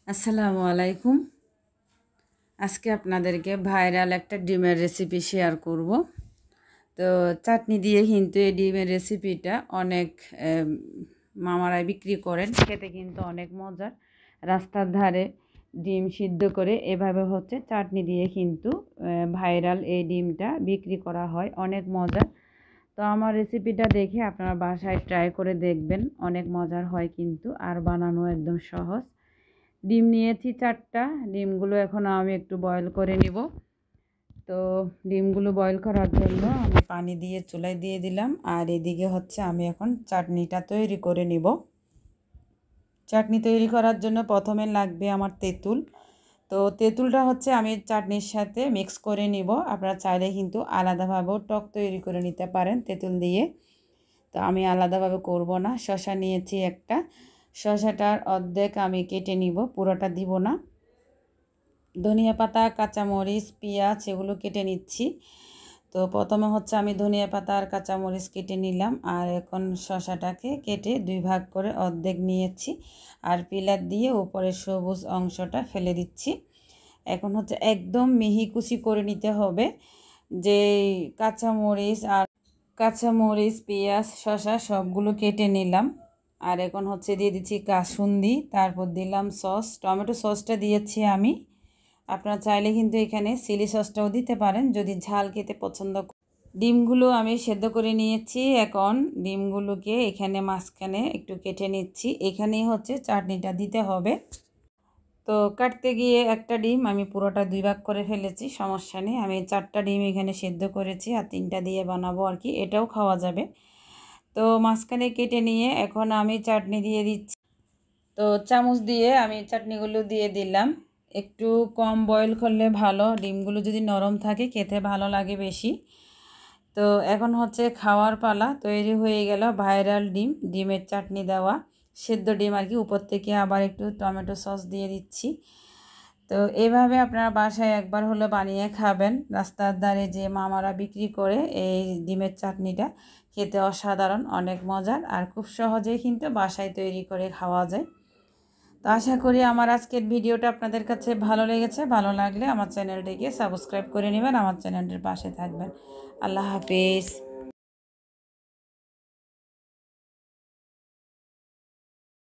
আসসালামু আলাইকুম। আজকে আপনাদেরকে ভাইরাল একটা ডিমের রেসিপি শেয়ার করব। তো চাটনি দিয়ে কিন্তু এই ডিমের রেসিপিটা অনেক মামারাই বিক্রি করেন, খেতে কিন্তু অনেক মজার। রাস্তার ধারে ডিম সিদ্ধ করে এভাবে হচ্ছে চাটনি দিয়ে কিন্তু ভাইরাল এই ডিমটা বিক্রি করা হয়, অনেক মজার। তো আমার রেসিপিটা দেখে আপনারা বাসায় ট্রাই করে দেখবেন, অনেক মজার হয় কিন্তু, আর বানানো একদম সহজ। ডিম নিয়েছি 4টা। ডিমগুলো এখন আমি একটু বয়েল করে নিব। তো ডিমগুলো বয়েল করার জন্য আমি পানি দিয়ে চুলায় দিয়ে দিলাম, আর এদিকে হচ্ছে আমি এখন চাটনিটা তৈরি করে নিব। চাটনি তৈরি করার জন্য প্রথমে লাগবে আমার তেঁতুল। তো তেঁতুলটা হচ্ছে আমি চাটনির সাথে মিক্স করে নিব। আপনারা চাইলে কিন্তু আলাদাভাবেও টক তৈরি করে নিতে পারেন তেঁতুল দিয়ে। তো আমি আলাদাভাবে করব না। শসা নিয়েছি একটা, শসাটার অর্ধেক আমি কেটে নিব, পুরোটা দিব না। ধনিয়া পাতা, কাঁচামরিচ, পেঁয়াজ এগুলো কেটে নিচ্ছি। তো প্রথমে হচ্ছে আমি ধনিয়া পাতা আর কাঁচামরিচ কেটে নিলাম, আর এখন শসাটাকে কেটে 2 ভাগ করে অর্ধেক নিয়েছি, আর পিলার দিয়ে উপরে সবুজ অংশটা ফেলে দিচ্ছি। এখন হচ্ছে একদম মিহি কুচি করে নিতে হবে। যে কাঁচামরিচ, পেঁয়াজ, শসা সবগুলো কেটে নিলাম, আর এখন হচ্ছে দিয়ে দিচ্ছি কাসুন্দি, তারপর দিলাম সস, টমেটো সসটা দিয়েছি আমি। আপনারা চাইলে কিন্তু এখানে চিলি সসটাও দিতে পারেন যদি ঝাল খেতে পছন্দ করেন। ডিমগুলো আমি সেদ্ধ করে নিয়েছি। এখন ডিমগুলোকে এখানে মাঝখানে একটু কেটে নিচ্ছি। এখানেই হচ্ছে চাটনিটা দিতে হবে। তো কাটতে গিয়ে একটা ডিম আমি পুরোটা 2 ভাগ করে ফেলেছি, সমস্যা নেই। আমি 4টা ডিম এখানে সেদ্ধ করেছি, আর 3টা দিয়ে বানাবো আর কি, এটাও খাওয়া যাবে। তো মাঝখানে কেটে নিয়ে এখন আমি চাটনি দিয়ে দিচ্ছি। তো চামচ দিয়ে আমি চাটনিগুলো দিয়ে দিলাম। একটু কম বয়েল করলে ভালো, ডিমগুলো যদি নরম থাকে খেতে ভালো লাগে বেশি। তো এখন হচ্ছে খাওয়ার পালা। তৈরি হয়ে গেল ভাইরাল ডিমের চাটনি দেওয়া, সেদ্ধ ডিম আর কি। উপর থেকে আবার একটু টমেটো সস দিয়ে দিচ্ছি। তো এভাবে আপনারা বাসায় একবার হলো বানিয়ে খাবেন। রাস্তার ধারে যে মামারা বিক্রি করে এই ডিমের চাটনিটা খেতে অসাধারণ, অনেক মজার, আর খুব সহজেই কিন্তু বাসায় তৈরি করে খাওয়া যায়। তো আশা করি আমার আজকের ভিডিওটা আপনাদের কাছে ভালো লেগেছে। ভালো লাগলে আমার চ্যানেলটিকে সাবস্ক্রাইব করে নেবেন, আমার চ্যানেলটির পাশে থাকবেন। আল্লাহ হাফিজ।